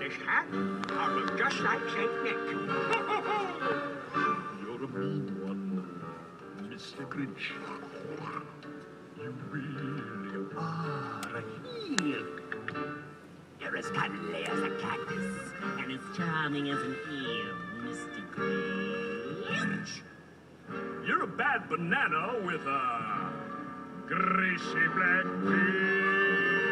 this hat, I'll look just like Saint Nick. You're a mean one, Mr. Grinch. You really are a heel. You're as cuddly as a cactus and as charming as an eel, Mr. Grinch. You're a bad banana with a greasy black peel.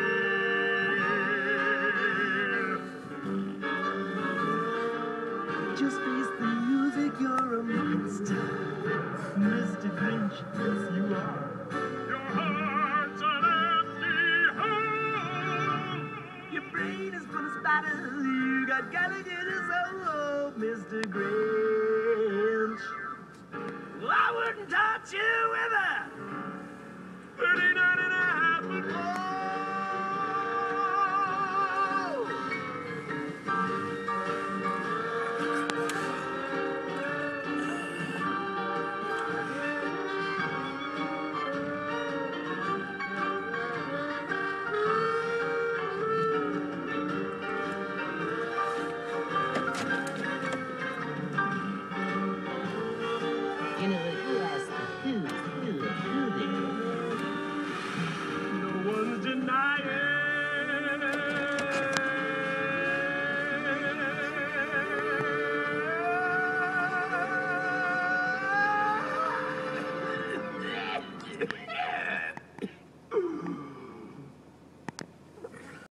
Just face the music, you're a monster. Mr. Grinch, yes you are. Your heart's an empty hole. Your brain is full of spatters, you got gallagher soul, Mr. Grinch. Well, I wouldn't touch you with a 39